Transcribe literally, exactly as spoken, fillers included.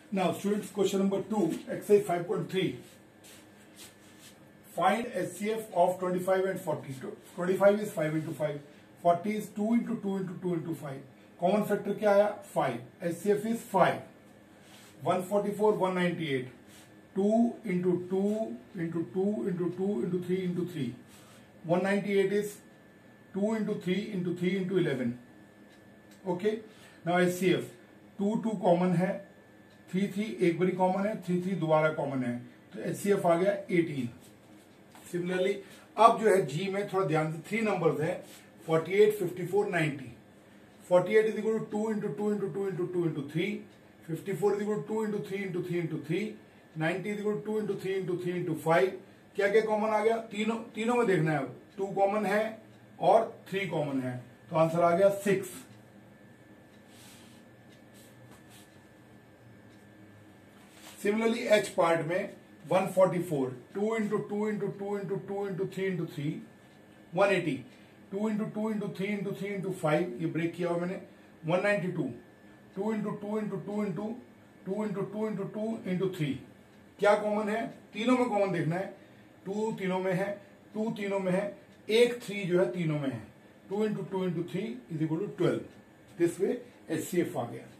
Now, students, question number two, exercise five point three. Find H C F of twenty-five and forty. twenty-five is five into five. forty is two into two into two into five. Common factor क्या आया? five. H C F is five. one forty-four, one ninety-eight. two into two into two into two into three into three. one ninety-eight is two into three into three into eleven. Okay. Now H C F. two, two common है, three three एक बारी common है, three three दोबारा common है, तो H C F आ गया eighteen. Similarly अब जो है G में थोड़ा ध्यान से थ्री नंबर्स है, forty-eight, fifty-four, ninety. forty-eight is equal to two into two into two into two into three. fifty-four is equal to two into three into three into three. ninety is equal to two into three into three into five. क्या क्या common आ गया? तीनों तीनों में देखना है, two common है और थ्री कॉमन है, तो आंसर आ गया सिक्स. सिमिलरली H पार्ट में one forty-four, two into two into two into two into three into three, one eighty, two into two into three into three into five, ये break किया हुआ मैंने, one ninety-two, two into two into two into two into two into two into three. क्या common है? तीनों में common देखना है, टू तीनों में है, टू तीनों में है, एक थ्री जो है तीनों में है, two into two into three is equal to twelve. This way H C F आ गया.